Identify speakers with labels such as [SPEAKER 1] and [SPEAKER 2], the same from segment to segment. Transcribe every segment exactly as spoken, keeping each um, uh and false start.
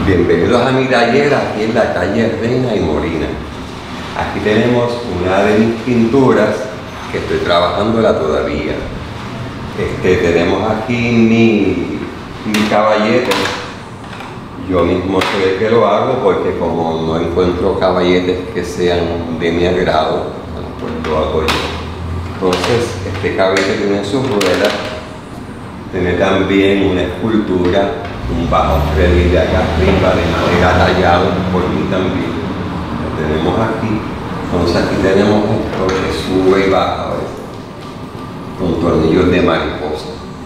[SPEAKER 1] Bienvenidos a mi taller aquí en la calle Reina y Molina. Aquí tenemos una de mis pinturas que estoy trabajándola todavía. Este, tenemos aquí mi, mi caballete. Yo mismo soy el que lo hago porque como no encuentro caballetes que sean de mi agrado, pues lo hago yo. Entonces este caballete tiene sus ruedas, tiene también una escultura, un bajo relieve acá arriba de madera tallado por mí también. Lo tenemos aquí. Entonces aquí tenemos esto que sube y baja, ¿ves? Con tornillos de mariposa.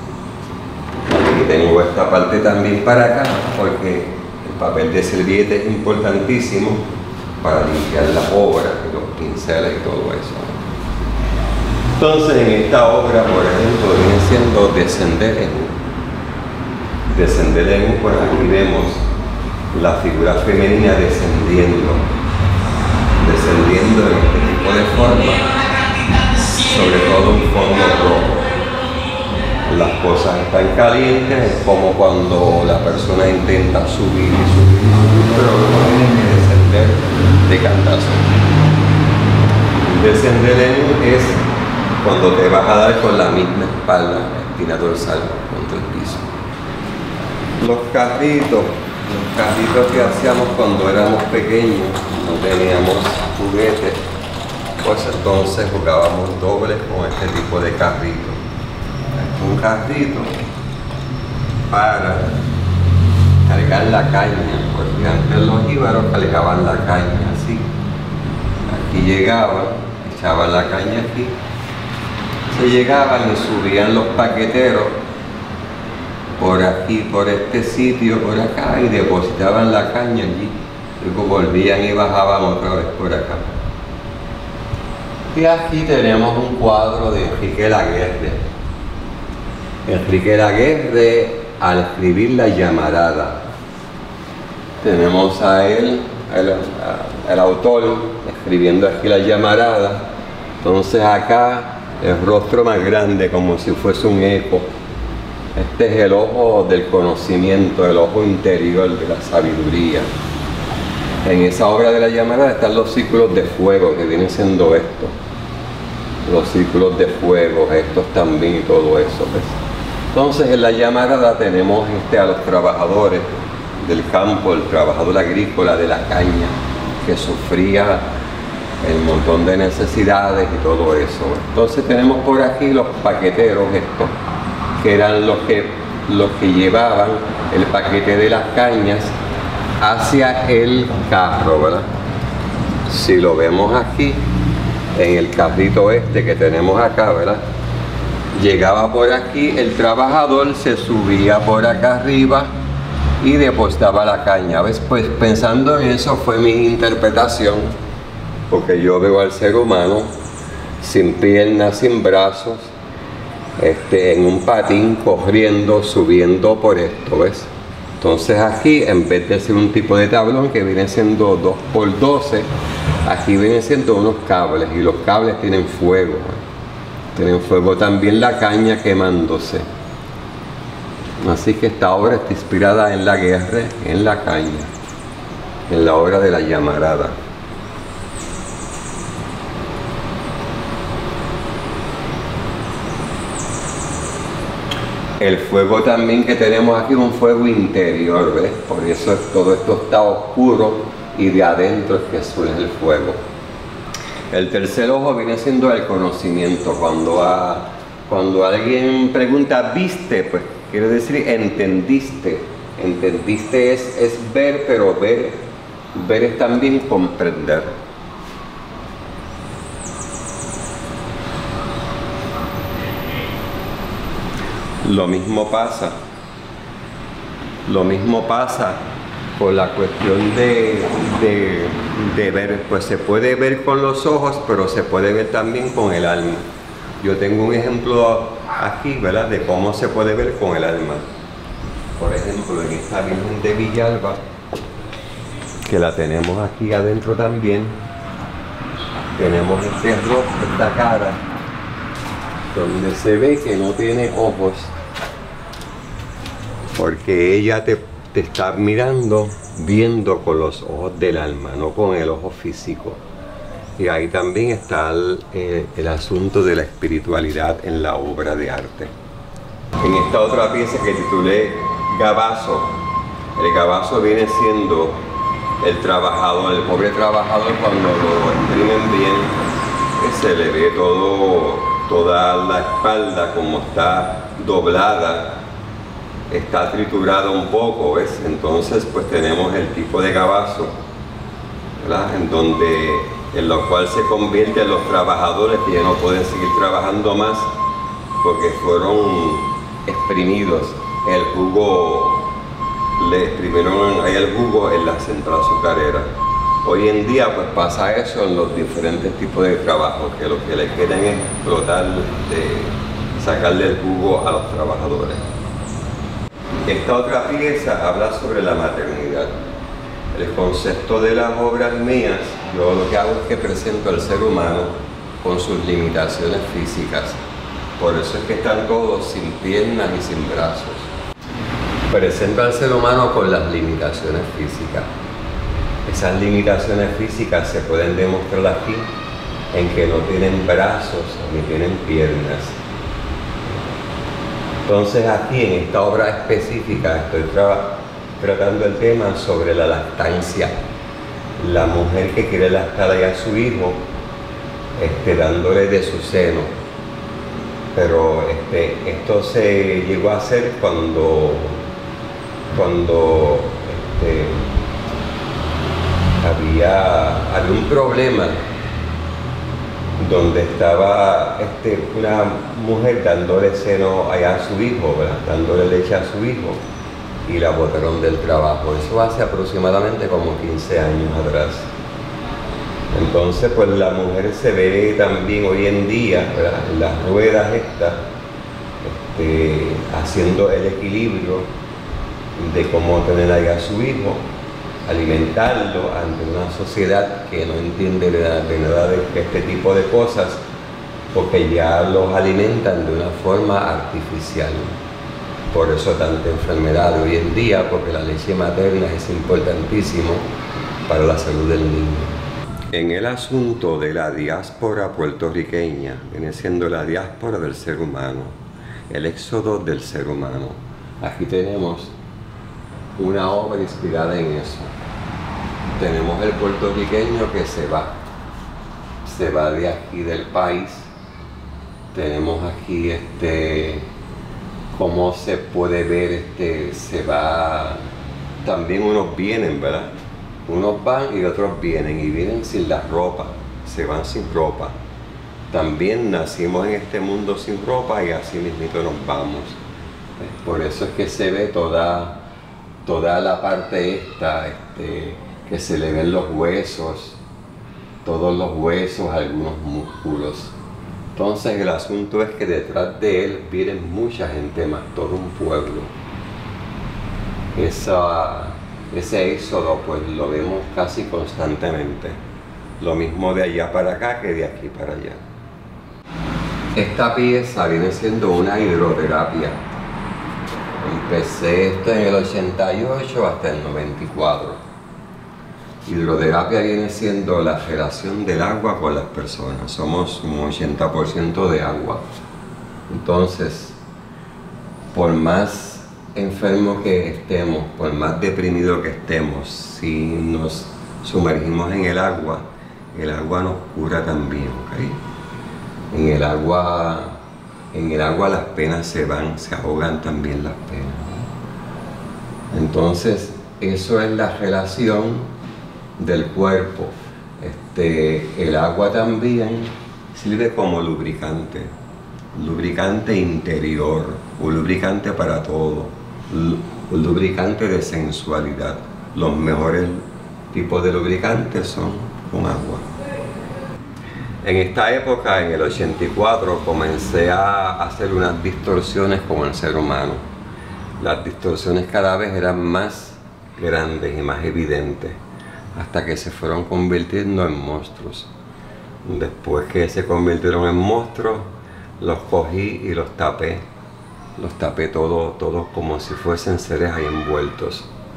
[SPEAKER 1] Aquí tengo esta parte también para acá porque el papel de servilleta es importantísimo para limpiar la obra, los pinceles y todo eso. Entonces en esta obra, por ejemplo, viene siendo Descender en U. Descender en U, pues aquí vemos la figura femenina descendiendo, descendiendo en este tipo de forma, sobre todo un fondo rojo. Las cosas están calientes, es como cuando la persona intenta subir y subir y subir, pero luego tiene que descender de cantazo. Descender en U es cuando te vas a dar con la misma espalda, espina dorsal contra el piso. Los carritos, los carritos que hacíamos cuando éramos pequeños, no teníamos juguetes, pues entonces jugábamos dobles con este tipo de carrito. Un carrito para cargar la caña, porque antes los íbaros cargaban la caña así. Aquí llegaban, echaban la caña aquí, se llegaban y subían los paqueteros por aquí, por este sitio, por acá, y depositaban la caña allí. Luego volvían y bajaban otra vez por acá. Y aquí tenemos un cuadro de Enrique Laguerre. Enrique Laguerre al escribir La Llamarada. Tenemos a él, el, el autor, escribiendo aquí La Llamarada. Entonces acá el rostro más grande, como si fuese un eco. Este es el ojo del conocimiento, el ojo interior de la sabiduría. En esa obra de La Llamarada están los círculos de fuego, que vienen siendo estos. Los círculos de fuego, estos también y todo eso, ¿ves? Entonces en La Llamarada tenemos este, a los trabajadores del campo, el trabajador agrícola de la caña, que sufría el montón de necesidades y todo eso. Entonces tenemos por aquí los paqueteros estos, que eran los que, los que llevaban el paquete de las cañas hacia el carro, ¿verdad? Si lo vemos aquí, en el carrito este que tenemos acá, ¿verdad? Llegaba por aquí, el trabajador se subía por acá arriba y depositaba la caña. ¿Ves? Pues pensando en eso fue mi interpretación, porque yo veo al ser humano sin piernas, sin brazos, este, en un patín corriendo, subiendo por esto, ¿ves? Entonces aquí, en vez de ser un tipo de tablón que viene siendo dos por doce, aquí vienen siendo unos cables, y los cables tienen fuego, ¿eh? Tienen fuego también la caña quemándose. Así que esta obra está inspirada en Laguerre, en la caña, en la obra de La Llamarada. El fuego también que tenemos aquí es un fuego interior, ¿ves? Por eso es, todo esto está oscuro y de adentro es que surge el fuego. El tercer ojo viene siendo el conocimiento. Cuando, a, cuando alguien pregunta, ¿viste? Pues quiere decir entendiste. Entendiste es, es ver, pero ver, ver es también comprender. Lo mismo pasa, lo mismo pasa por la cuestión de, de, de ver, pues se puede ver con los ojos, pero se puede ver también con el alma. Yo tengo un ejemplo aquí, ¿verdad?, de cómo se puede ver con el alma. Por ejemplo, en esta Virgen de Villalba, que la tenemos aquí adentro también, tenemos este rostro, esta cara, donde se ve que no tiene ojos, porque ella te, te está mirando, viendo con los ojos del alma, no con el ojo físico. Y ahí también está el, eh, el asunto de la espiritualidad en la obra de arte. En esta otra pieza que titulé Gabazo, el gabazo viene siendo el trabajador, el pobre trabajador, cuando lo exprimen bien, se le ve todo, toda la espalda como está doblada, está triturada un poco, ¿ves? Entonces pues tenemos el tipo de gabazo, ¿verdad? En donde, en lo cual se convierten los trabajadores que ya no pueden seguir trabajando más porque fueron exprimidos. El jugo, le exprimieron ahí el jugo en la central azucarera. Hoy en día pues pasa eso en los diferentes tipos de trabajo, que lo que le quieren es explotar, de sacarle el jugo a los trabajadores. Esta otra pieza habla sobre la maternidad. El concepto de las obras mías, yo lo que hago es que presento al ser humano con sus limitaciones físicas. Por eso es que están todos sin piernas y sin brazos. Presento al ser humano con las limitaciones físicas. Esas limitaciones físicas se pueden demostrar aquí en que no tienen brazos ni tienen piernas. Entonces aquí en esta obra específica estoy tra tratando el tema sobre la lactancia. La mujer que quiere lactar a su hijo, este, dándole de su seno. Pero este, esto se llegó a hacer cuando, cuando este, había, había un problema donde estaba este, una mujer dándole seno allá a su hijo, ¿verdad? Dándole leche a su hijo, y la botaron del trabajo. Eso hace aproximadamente como quince años atrás. Entonces pues la mujer se ve también hoy en día, ¿verdad?, en las ruedas estas, este, haciendo el equilibrio de cómo tener ahí a su hijo, alimentarlo ante una sociedad que no entiende de, de nada de este tipo de cosas, porque ya los alimentan de una forma artificial. Por eso tanta enfermedad hoy en día, porque la leche materna es importantísimo para la salud del niño. En el asunto de la diáspora puertorriqueña, viene siendo la diáspora del ser humano, el éxodo del ser humano. Aquí tenemos una obra inspirada en eso. Tenemos el puertorriqueño que se va, se va de aquí del país. Tenemos aquí este, cómo se puede ver, este, se va, también unos vienen, ¿verdad? Unos van y otros vienen, y vienen sin la ropa, se van sin ropa. También nacimos en este mundo sin ropa y así mismito nos vamos. Por eso es que se ve toda, toda la parte esta, este, que se le ven los huesos, todos los huesos, algunos músculos. Entonces el asunto es que detrás de él vienen mucha gente más, todo un pueblo. Esa... Ese éxodo pues lo vemos casi constantemente. Lo mismo de allá para acá que de aquí para allá. Esta pieza viene siendo una hidroterapia. Empecé esto en el ochenta y ocho hasta el noventa y cuatro. Hidroterapia viene siendo la relación del agua con las personas. Somos un ochenta por ciento de agua. Entonces, por más enfermos que estemos, por más deprimidos que estemos, si nos sumergimos en el agua, el agua nos cura también, ¿ok? En el agua, en el agua las penas se van, se ahogan también las penas. Entonces, eso es la relación del cuerpo. Este, el agua también sirve como lubricante, lubricante interior, un lubricante para todo. Un lubricante de sensualidad. Los mejores tipos de lubricantes son con agua. En esta época, en el ochenta y cuatro, comencé a hacer unas distorsiones con el ser humano. Las distorsiones cada vez eran más grandes y más evidentes, hasta que se fueron convirtiendo en monstruos. Después que se convirtieron en monstruos, los cogí y los tapé. Los tapé todos todo como si fuesen seres ahí envueltos.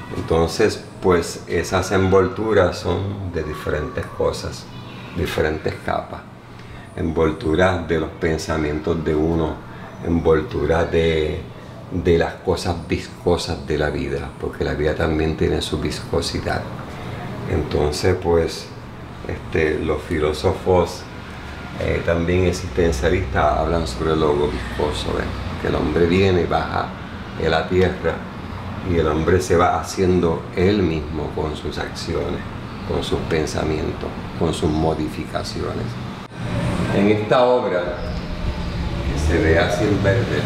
[SPEAKER 1] Entonces, pues esas envolturas son de diferentes cosas, diferentes capas. Envolturas de los pensamientos de uno, envolturas de, de las cosas viscosas de la vida, porque la vida también tiene su viscosidad. Entonces, pues, este, los filósofos eh, también existencialistas hablan sobre lo viscoso, ¿ves? Que el hombre viene y baja de la tierra y el hombre se va haciendo él mismo con sus acciones, con sus pensamientos, con sus modificaciones. En esta obra, que se ve así en verde,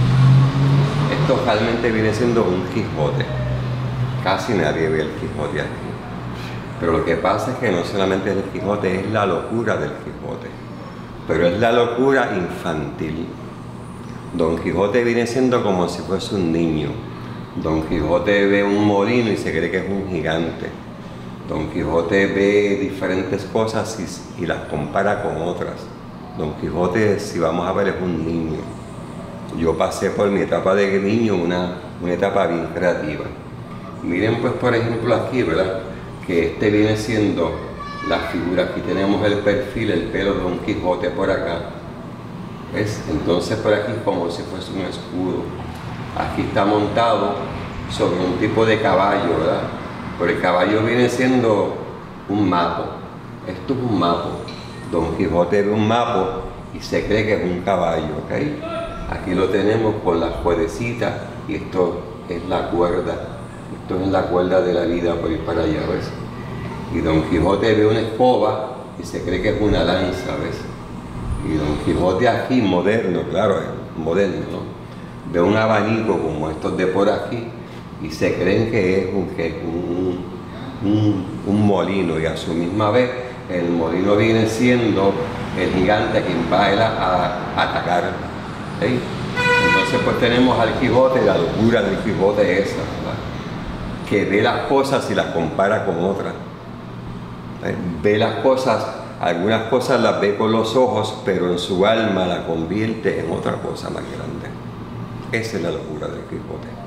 [SPEAKER 1] esto realmente viene siendo un Quijote. Casi nadie ve el Quijote aquí. Pero lo que pasa es que no solamente es el Quijote, es la locura del Quijote. Pero es la locura infantil. Don Quijote viene siendo como si fuese un niño. Don Quijote ve un molino y se cree que es un gigante. Don Quijote ve diferentes cosas y, y las compara con otras. Don Quijote, si vamos a ver, es un niño. Yo pasé por mi etapa de niño, una, una etapa bien creativa. Miren pues por ejemplo aquí, ¿verdad? Que este viene siendo la figura. Aquí tenemos el perfil, el pelo de Don Quijote por acá. ¿Ves? Entonces por aquí como si fuese un escudo. Aquí está montado sobre un tipo de caballo, ¿verdad? Pero el caballo viene siendo un mapo. Esto es un mapo. Don Quijote ve un mapo y se cree que es un caballo, ¿ok? Aquí lo tenemos con las cuerdecitas y esto es la cuerda. Esto es la cuerda de la vida por ir para allá, ¿ves? Y Don Quijote ve una escoba y se cree que es una lanza, ¿ves? Y Don Quijote aquí, moderno, claro, moderno, ¿no? Ve un abanico como estos de por aquí y se creen que es un, que es un, un, un molino, y a su misma vez el molino viene siendo el gigante a quien va a, él a, a atacar. ¿Sí? Entonces pues tenemos al Quijote, la locura del Quijote esa, ¿verdad? Que ve las cosas y las compara con otras. ¿Sí? Ve las cosas, algunas cosas las ve con los ojos, pero en su alma la convierte en otra cosa más grande. Esa es la locura del Quijote.